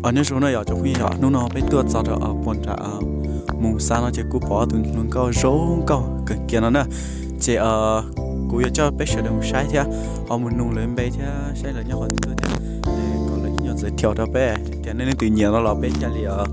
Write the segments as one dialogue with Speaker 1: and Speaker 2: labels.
Speaker 1: ở những số này ở chỗ huy họ nó bị tua cho đó ở bọn trả mù sa nó chỉ cú bỏ tụi nó có rốn có cái kia nó nè chỉ cú cho bé sẽ đồng sai thế họ muốn nung lên bé thế sai là nhau còn nữa thế còn là nhau giới thiệu đó bé thế nên tự nhiên nó là bé cha li ở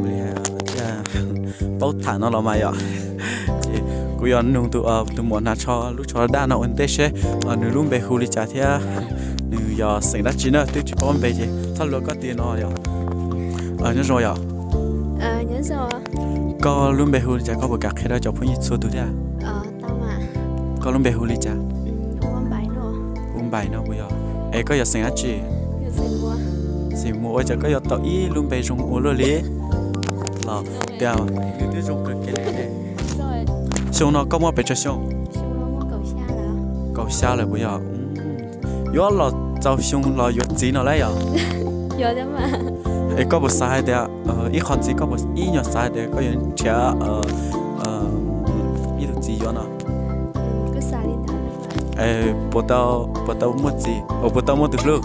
Speaker 1: bao thản nó là mày à cú giờ nung tụi muốn拿cho lúc cho đa nó ổn định chứ nửa lúc bé khu li trả thế nửa giờ sinh ra chỉ nữa tôi chỉ bảo bé chứ thằng lúc có tiền nó rồi nhớ rồi à
Speaker 2: nhớ rồi
Speaker 1: có luôn bé huli chả có một cái đó cho phụ nữ số tuổi à
Speaker 2: tao mà
Speaker 1: có luôn bé huli chả
Speaker 2: uống bài
Speaker 1: nó bây giờ ấy có giờ sinh á chị sinh mua giờ có giờ tao ý luôn bé dùng uống rồi đi là đeo cái dùng cái này xong nó có một bé cho xong cầu xa là bây giờ yếu là tao xong là yếu gì nó lấy à
Speaker 2: yếu đó mà
Speaker 1: ấy có một sai đấy ít con gì có một ít nhỏ sai đấy có những trẻ ít được gì vậy nào
Speaker 2: cứ sai đi
Speaker 1: bắt đầu mua gì bắt đầu mua từ lúc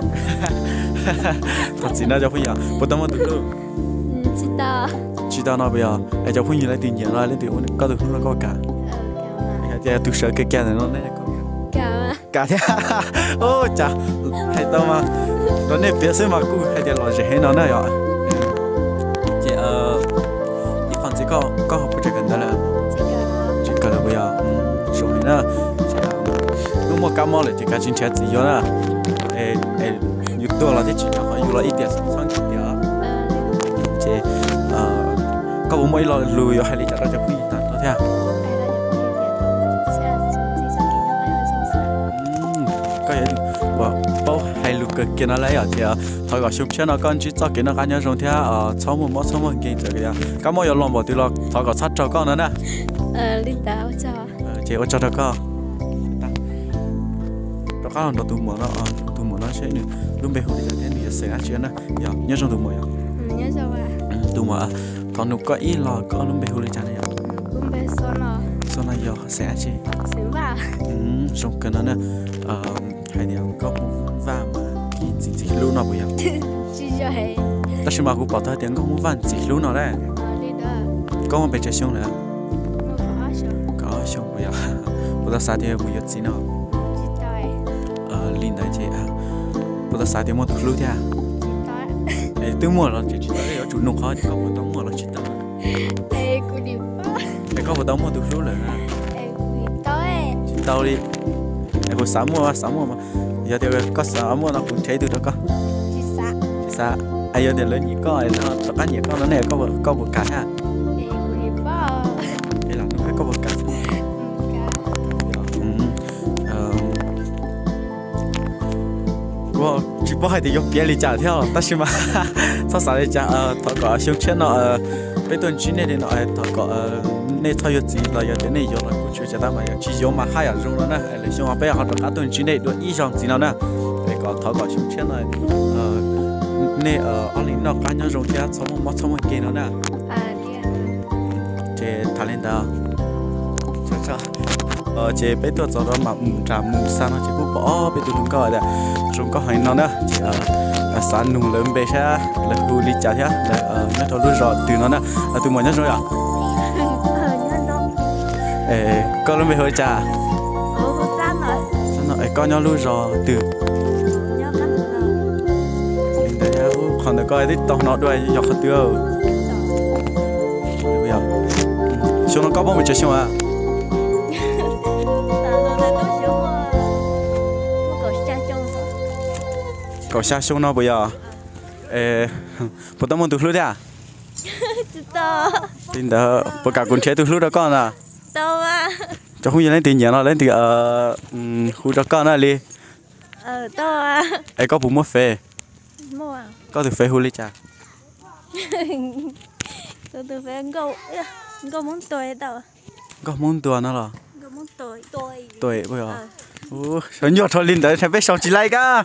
Speaker 1: thật gì nào cho phụ nữ bắt đầu mua từ lúc chỉ tao nói bây giờ cho phụ nữ lấy tiền nhiều lấy tiền có được lúc nó có cả giờ tôi sợ cái này nó này cả thế ô chà hay tao mà nó này biết xem mà cũng hay để lo gì hết nó này ạ chị đi còn chỉ có học cái gần đó là chỉ cần là bây giờ số này nữa lúc mà cam mò là chỉ cần chính xác gì đó là nhiều tuổi là thì chỉ là phải là ít tiền sang chút tiền chị có một mấy lo lùi hay là chắc là cho quý tặng thôi thế à có gì bao hay lục cái nó lấy ở thì thôi gọi xuống nó con chỉ cho cái nó cá nhân rồi thế cháu một cái cái cái mỗi lần bỏ thì lo thôi gọi sát cho con nữa nè
Speaker 2: linh táo cho
Speaker 1: chị ơi cho con đó các bạn tụi nó sẽ luôn bé hồi thế thì sẽ ăn chuyện đó nhớ trong tụi mình
Speaker 2: nhớ rồi à
Speaker 1: tụi mình còn nếu có ý là có luôn bé hồi này
Speaker 2: luôn bé số
Speaker 1: nó giờ sẽ ăn chị xong cái nó nè hai đứa có một vàng mà chỉ luôn nào bây giờ
Speaker 2: chỉ cho hay
Speaker 1: ta chỉ mà cũng bảo ta tiếng có một vàng chỉ luôn nào đấy có một bé chơi xong nữa có xong bây giờ bây giờ sao thì bây giờ gì nào linh đấy chị bây giờ sao thì mua được luôn thế từ mua là chỉ tới chủ nông khó thì có một tấm mua là chỉ tới có một tấm mua được luôn rồi chỉ tao đi hồi sáng mua mà giờ thì có sáng mua nó cũng thấy được đó có
Speaker 2: chỉ
Speaker 1: xa ai giờ thì lấy nhỉ có nó tất cả nhỉ có nó này có một cái ha đây là nó phải có một cái chỉ bảo hay thì dùng别哩trả theo但是嘛sao sao哩trả thọ có xuống trên nó bây tuần chín này thì nó thọ có này thay cho gì là giờ này giờ là cũng chưa trả mà chỉ dùng mà hai rồi nó nè lấy xong bây giờ họ cả tuần chín này được ý rằng gì nào nè để có thọ có xuống trên này này ở linh nó cá nhân rồi kia xong một kia nó nè chế thà lên đó chế bây giờ cho nó mà trả mù sa nó chỉ có bỏ bây giờ đúng coi đấy chúng có hành nó nữa chỉ sáng nung lớn bé sẽ là hù đi chả thế là nhớ thôi lúc rồi từ nó nè từ mọi nhớ rồi à có lớn bé hơi chả con nhớ lúc rồi từ đấy còn được coi thích tao nó đuôi dọc hết tiêu bây giờ chúng nó có bao nhiêu chơi xong à cậu xa xuống nó bây giờ bắt đầu muốn từ lúc đấy à tin đó bắt cả con trẻ từ lúc đó con à
Speaker 2: đâu à
Speaker 1: cho không gì lên tiền nhà nó lên thì khu đó con này đi
Speaker 2: đâu à
Speaker 1: có bún mua phê
Speaker 2: mua à
Speaker 1: có từ phê huli li chả
Speaker 2: từ phê có muốn tuổi đâu
Speaker 1: có muốn tuổi nó là
Speaker 2: có muốn
Speaker 1: tuổi bây giờ sao nhiều thôi linh đấy thấy biết sao chỉ lại cả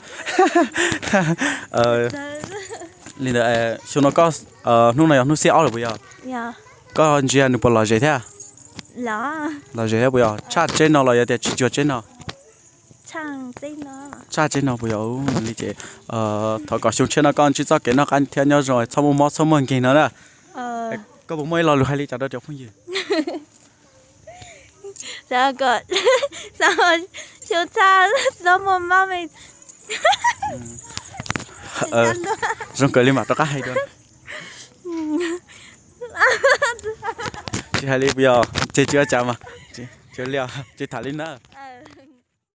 Speaker 1: linh đấy chúng nó có lúc này nó sẽ ở bây giờ có anh chị anh được bao giờ thế à là gì thế bây giờ chat trên nó là để chỉ cho trên nó
Speaker 2: chàng tí nó
Speaker 1: cha trên nó bây giờ lý chị thọ có xuống trên nó con chỉ cho cái nó ăn theo nhau rồi sau một món sau một cái nữa nè có bố mới lo được hai ly chả đó được không gì
Speaker 2: sao có sao chú cha sao một má mình
Speaker 1: rồi cười lên mặt nó cá hay luôn chị hai ly bây giờ chị chưa chào mà chị chưa liều chị thả lên nữa